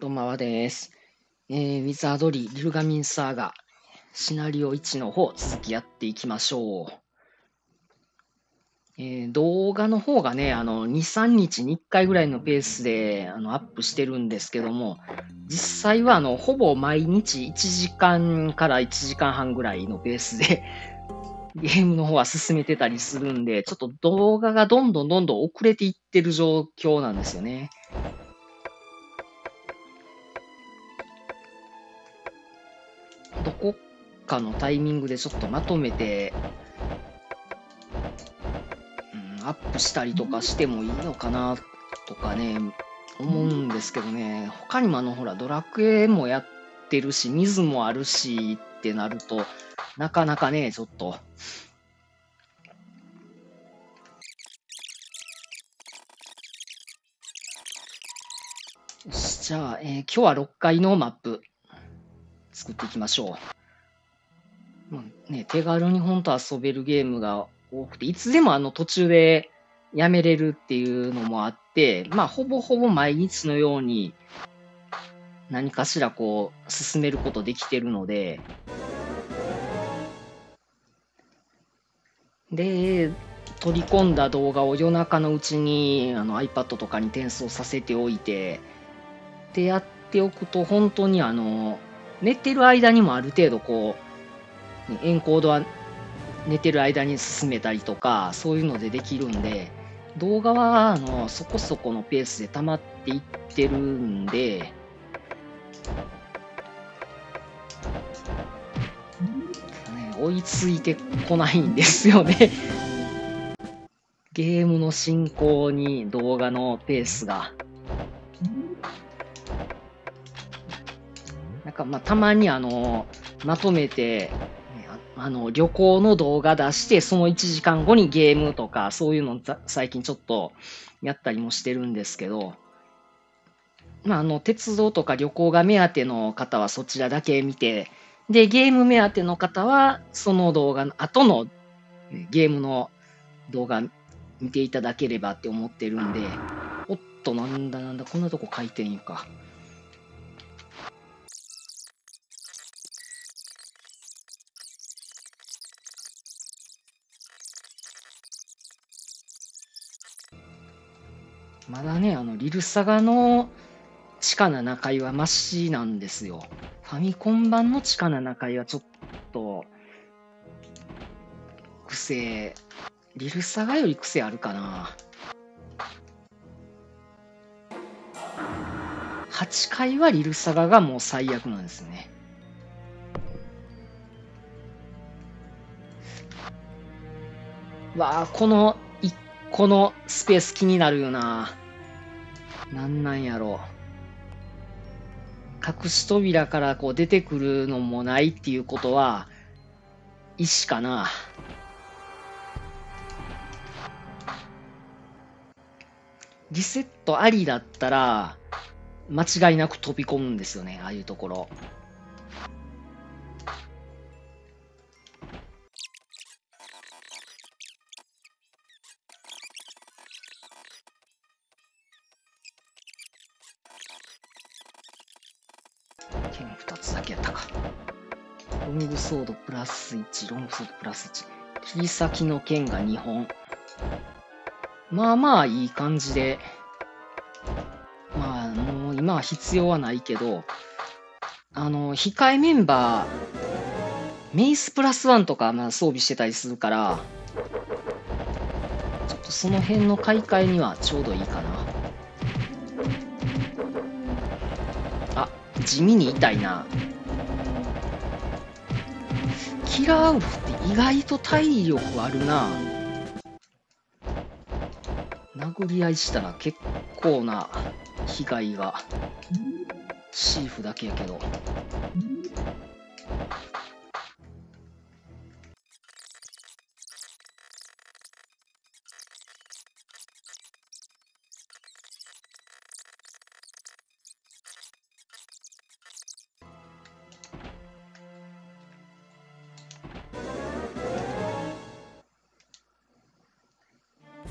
どうもあです。ウィザードリー・ギルガミンサーガシナリオ1の方続きやっていきましょう。動画の方がね、2、3日に1回ぐらいのペースでアップしてるんですけども、実際はほぼ毎日1時間から1時間半ぐらいのペースでゲームの方は進めてたりするんで、ちょっと動画がどんどん遅れていってる状況なんですよね。どこかのタイミングでちょっとまとめて、アップしたりとかしてもいいのかなとかね、思うんですけどね、他にもほら、ドラクエもやってるし、水もあるしってなると、なかなかね、ちょっと。よし、じゃあ、今日は6階のマップ作っていきましょう。ね、手軽に本当遊べるゲームが多くて、いつでも途中でやめれるっていうのもあって、ほぼほぼ毎日のように何かしらこう進めることできてるので、で、取り込んだ動画を夜中のうちにiPad とかに転送させておいて、でやっておくと本当に寝てる間にもある程度こう、エンコードは寝てる間に進めたりとか、そういうのでできるんで、動画はそこそこのペースで溜まっていってるんで、追いついてこないんですよね。ゲームの進行に動画のペースが。なんかたまにまとめて、旅行の動画出して、その1時間後にゲームとか、そういうの最近ちょっとやったりもしてるんですけど、鉄道とか旅行が目当ての方はそちらだけ見て、で、ゲーム目当ての方は、その動画の後のゲームの動画見ていただければって思ってるんで、おっと、なんだ、こんなとこ書いてんか。まだね、リルサガの地下7階はマシなんですよ。ファミコン版の地下7階はちょっと、癖、リルサガより癖あるかな。8階はリルサガがもう最悪なんですね。わあ、この1個のスペース気になるよな。なんやろう。隠し扉からこう出てくるのもないっていうことは、石かな。リセットありだったら、間違いなく飛び込むんですよね、ああいうところ。剣2つだけやったか。ロングソードプラス1、ロングソードプラス1。切り先の剣が2本。まあいい感じで。もう今は必要はないけど、控えメンバー、メイスプラス1とか装備してたりするから、ちょっとその辺の買い替えにはちょうどいいかな。あ、地味に痛いな。キラーウルフって意外と体力あるな。殴り合いしたら結構な被害が。シーフだけやけど。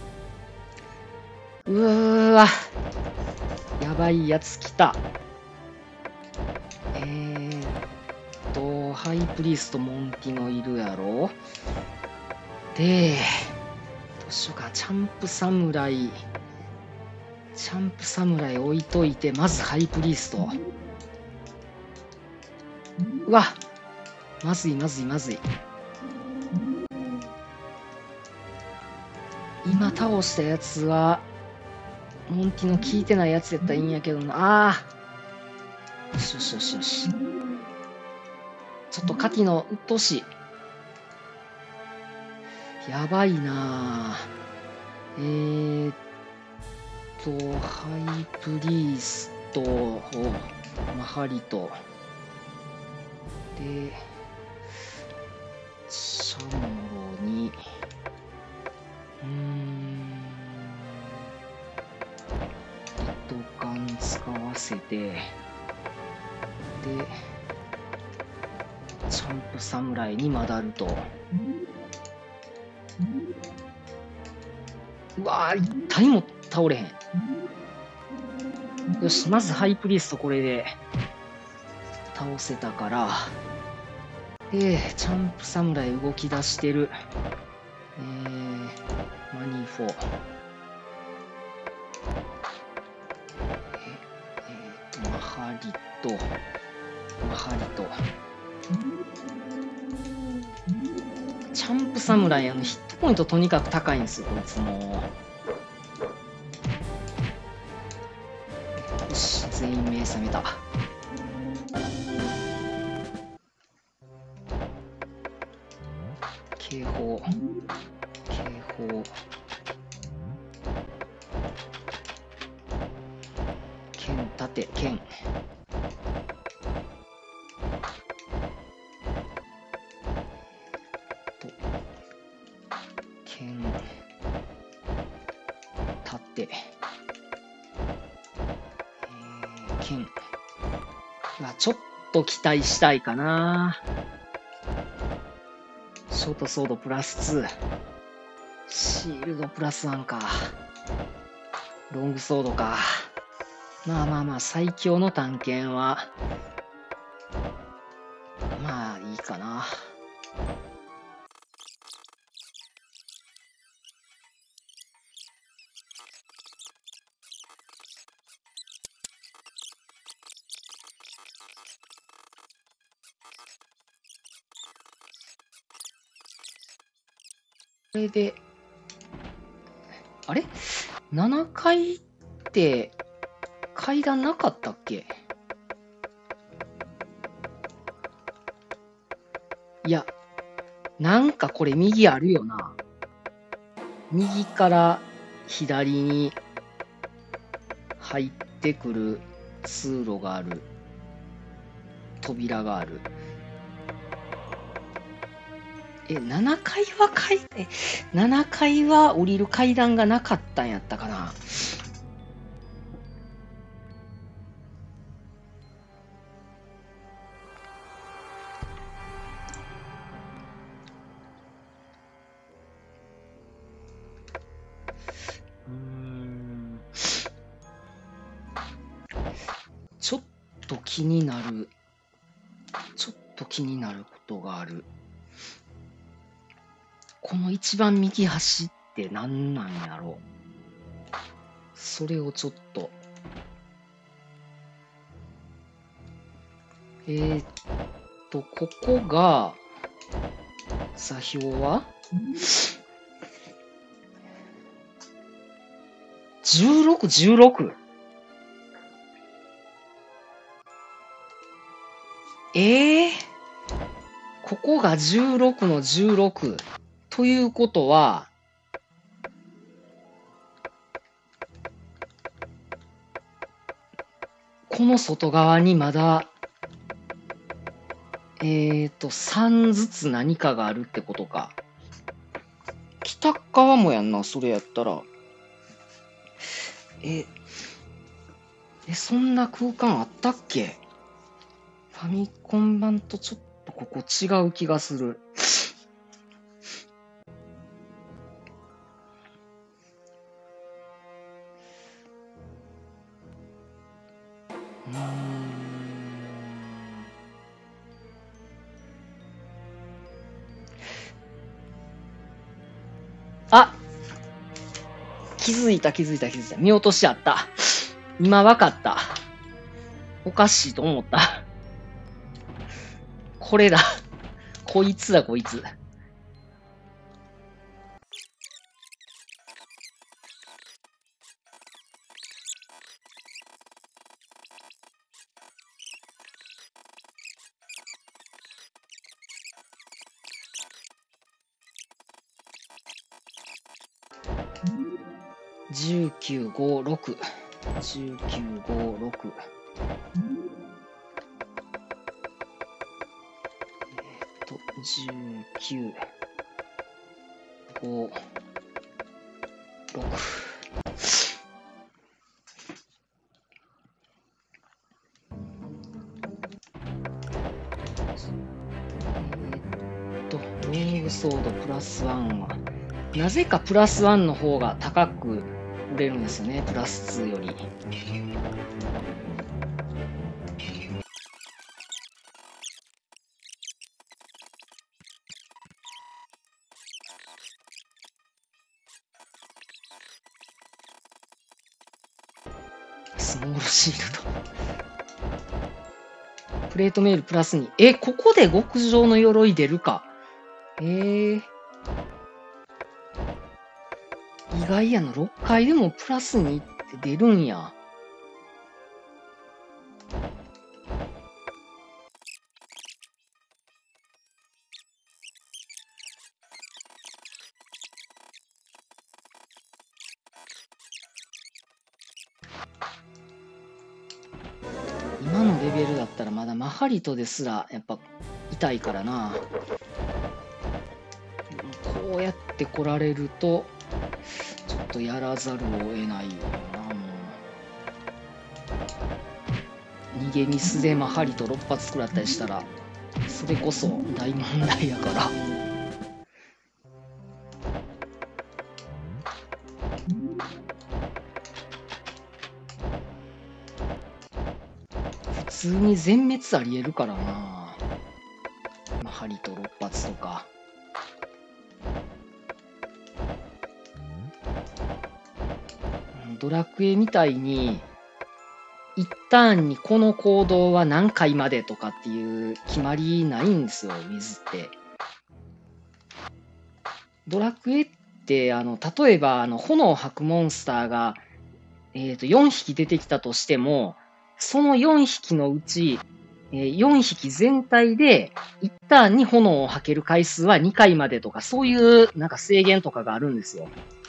うわ、やばいやつ来た。 ハイプリーストモンティノいるやろ。で、どうしようか、チャンプ侍置いといて、まずハイプリースト。うわ、まずい。今倒したやつはモンティの効いてないやつやったらいいんやけどな。よし。ちょっとカティのうっとうしい。やばいな。ハイプリーストをマハリとでシャモロにドカン使わせてでチャンプ侍にまだると。うわー、一体も倒れへん。よし、まずハイプリーストこれで倒せたから、チャンプ侍動き出してる。マニフォ。マハリと。チャンプ侍、ヒットポイントとにかく高いんですよ、こいつも。よし、全員目覚めた。警報。剣盾、剣。剣、盾。剣。ちょっと期待したいかな。ショートソードプラス2。シールドプラス1か。ロングソードか。まあ、最強の探検は、まあいいかな。これで、あれ ?7 階って階段なかったっけ？いや、なんかこれ右あるよな。右から左に入ってくる通路がある。扉がある。7階は降りる階段がなかったんやったかな。ちょっと気になることがある。この一番右端って何なんやろう。それをちょっと。ここが、座標は16。ここが16の16。ということは、この外側にまだ、3ずつ何かがあるってことか。北側もやんな、それやったら。そんな空間あったっけ？ファミコン版とちょっとここ違う気がする。 気づいた。見落としあった。今わかった。おかしいと思った。これだ。こいつだ、こいつ。1956。1956。19、5、6。ロングソードプラス1は、なぜかプラス1の方が高く売れるんですよね、プラス2より。スモールシールド。プレートメールプラス2。ここで極上の鎧出るか。意外やな。6回でもプラス2って出るんや。今のレベルだったらまだマハリトですらやっぱ痛いからな。こうやって来られるとちょっとやらざるを得ないよな。もう逃げミスでマハリト6発食らったりしたらそれこそ大問題やから。普通に全滅ありえるからな。マハリト6発とか。ドラクエみたいに一ターンにこの行動は何回までとかっていう決まりないんですよ、ウィズって。ドラクエって例えば炎を吐くモンスターが、4匹出てきたとしても、その4匹のうち、4匹全体で一ターンに炎を吐ける回数は2回までとか、そういうなんか制限とかがあるんですよ。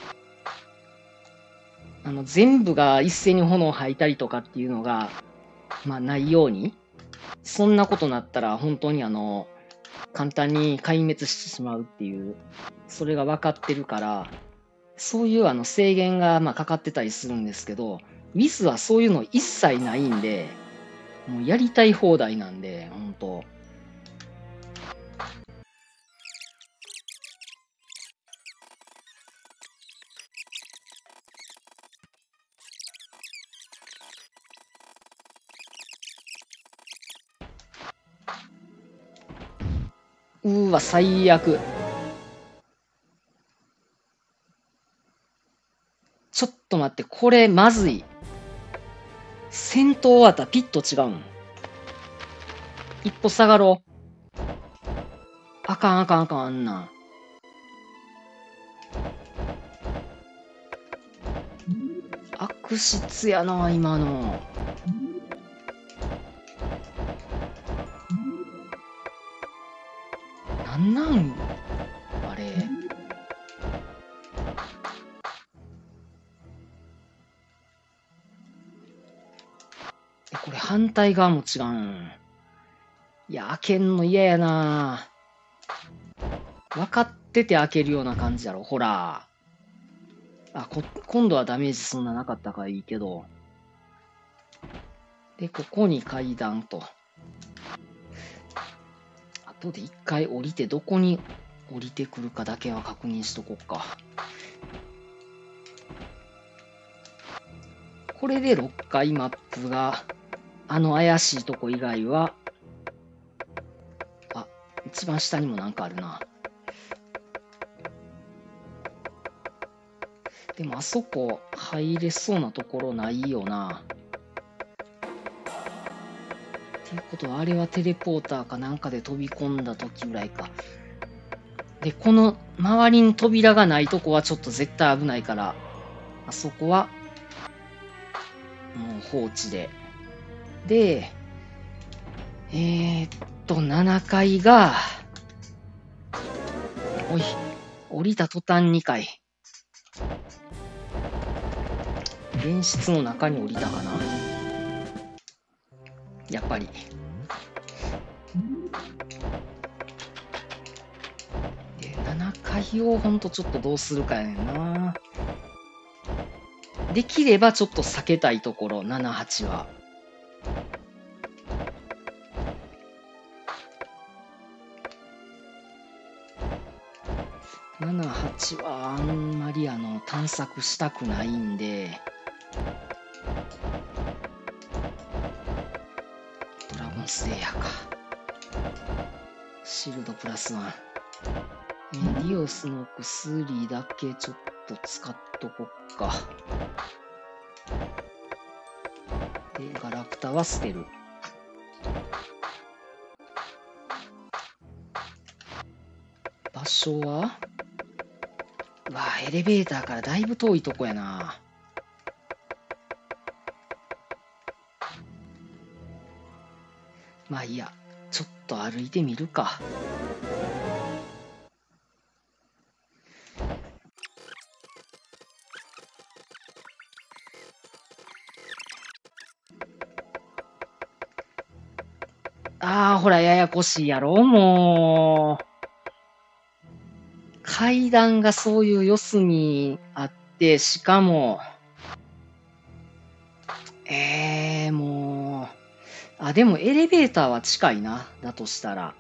全部が一斉に炎を吐いたりとかっていうのが、まあないように、そんなことなったら本当に簡単に壊滅してしまうっていう、それが分かってるから、そういう制限がまあかかってたりするんですけど、ウィズはそういうの一切ないんで、もうやりたい放題なんで、本当。わ、最悪。ちょっと待って、これまずい。戦闘終わったらピッと違うん。一歩下がろう。あかんあかんあかん、あんなん。悪質やな、今の。なんなんあれ。これ反対側も違うん。いや、開けんの嫌やな。分かってて開けるような感じやろ。ほら。今度はダメージそんななかったからいいけど。で、ここに階段と。後で一回降りて、どこに降りてくるかだけは確認しとこうか。これで6回マップが、怪しいとこ以外は、一番下にもなんかあるな。 でもあそこ入れそうなところないよな。っていうことは、あれはテレポーターかなんかで飛び込んだ時ぐらいか。で、この周りに扉がないとこはちょっと絶対危ないから、あそこはもう放置で。で、7階が、おい、降りた途端2階。電室の中に降りたかな、やっぱり。で、7階をほんとちょっとどうするかやねんな。できればちょっと避けたいところ、7、8は。7、8はあんまり探索したくないんで、ドラゴンスレイヤーか。シールドプラス1。ディオスの薬だけちょっと使っとこっか。で、ガラクタは捨てる。場所は、うわ、エレベーターからだいぶ遠いとこやな。まあいいや、ちょっと歩いてみるか。ああ、ほら、ややこしいやろ、もう。階段がそういう四隅あって、しかも、もう。あ、でもエレベーターは近いな。だとしたら。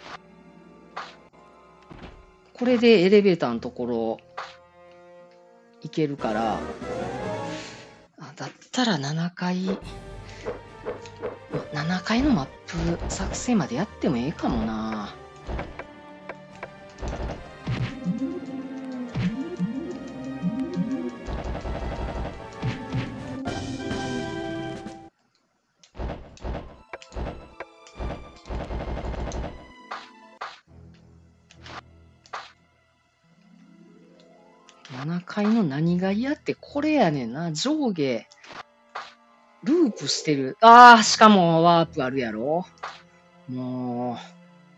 これでエレベーターのところ、行けるから、だったら7階、7階のマップ作成までやってもええかもな。7階の何が嫌ってこれやねんな。上下、ループしてる。ああ、しかもワープあるやろ。もう、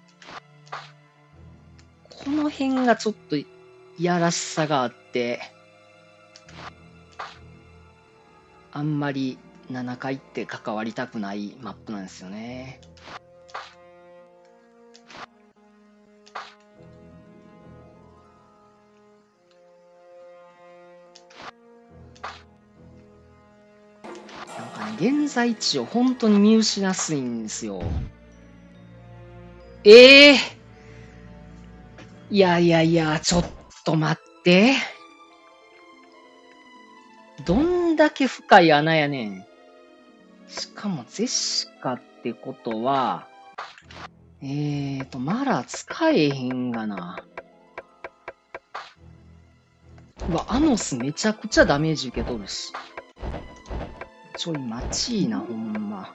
この辺がちょっといやらしさがあって、あんまり7階って関わりたくないマップなんですよね。なんかね、現在地を本当に見失やすいんですよ。ええー、いやいやいや、ちょっと待って。どんだけ深い穴やねん。しかもゼシカってことは、まだ使えへんがな。うわ、アノスめちゃくちゃダメージ受け取るし。ちょい待ちいな、ほんま。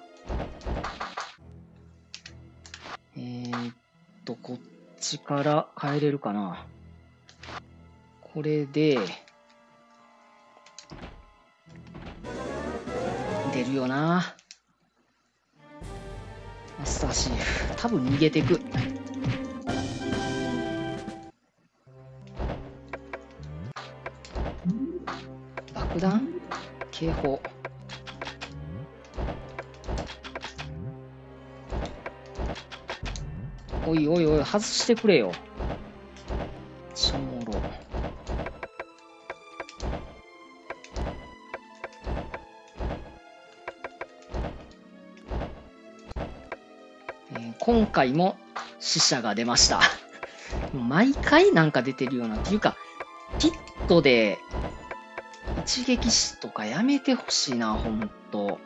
こっちから帰れるかな。これで、出るよな。マスターシーフ。多分逃げてく。爆弾警報。おいおいおい、外してくれよ。ちょもろ。今回も死者が出ました。毎回なんか出てるような。っていうか、ピットで一撃死とかやめてほしいな、ほんと。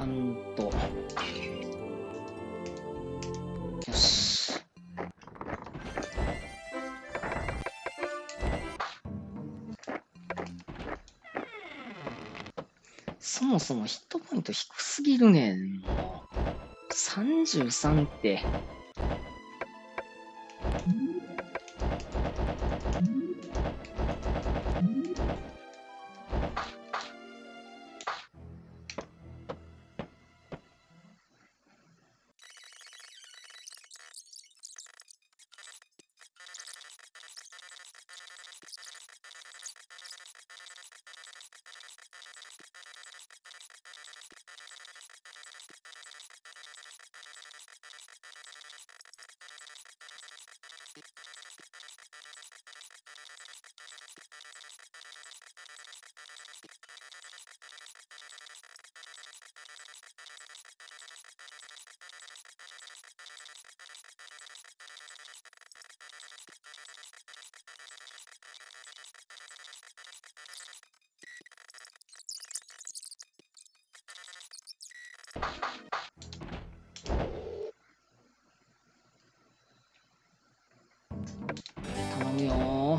んと。よし。そもそもヒットポイント低すぎるねん。もう33って。頼むよ。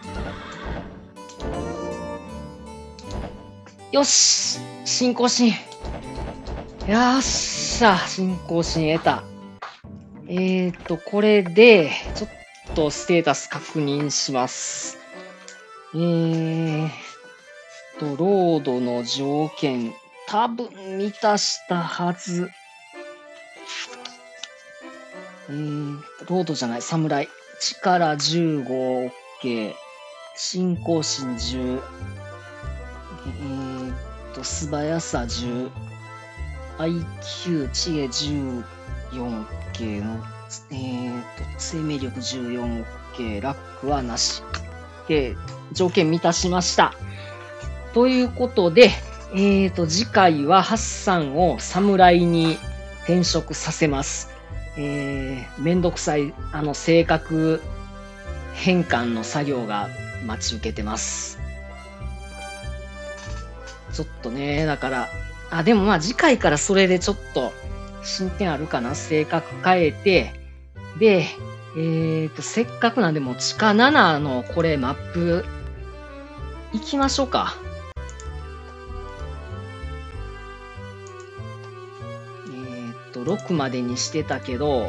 よし、進行シーン。よっしゃ、進行シーン得た。これで、ちょっとステータス確認します。ロードの条件、多分満たしたはず。ロードじゃない、侍。力15、OK。進行心10。素早さ10。IQ、知恵14、OK の、生命力14、OK。ラックはなし。OK。条件満たしました。ということで、次回はハッサンを侍に転職させます。めんどくさい、性格変換の作業が待ち受けてます。ちょっとね、だから、でもまあ次回からそれでちょっと進展あるかな。性格変えて、で、せっかくなんでもう地下7のこれマップ行きましょうか。6までにしてたけど、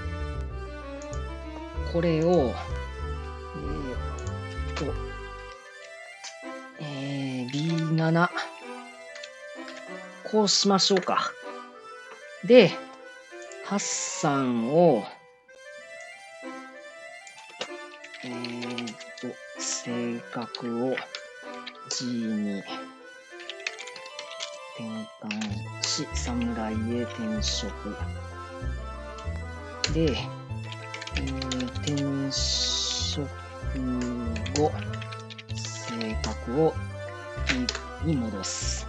これを、B7、こうしましょうか。で、ハッサンを、性格を G に転換し、侍へ転職。で、転職後、性格を E に戻す。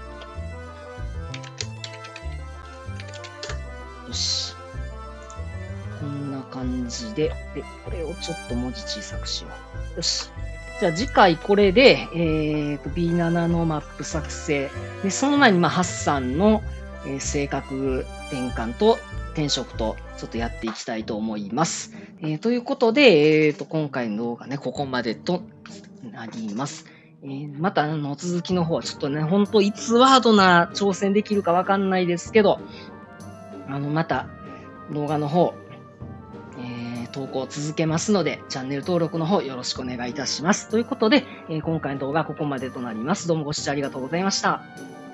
よし。こんな感じで、で、これをちょっと文字小さくしよう。よし。じゃあ次回これで、B7 のマップ作成。で、その前に、ハッサンの、性格転換と転職とちょっとやっていきたいと思います。ということで、今回の動画ね、ここまでとなります。また続きの方はちょっとね、ほんといつワードな挑戦できるかわかんないですけど、また動画の方、投稿を続けますので、チャンネル登録の方よろしくお願いいたします。ということで、今回の動画はここまでとなります。どうもご視聴ありがとうございました。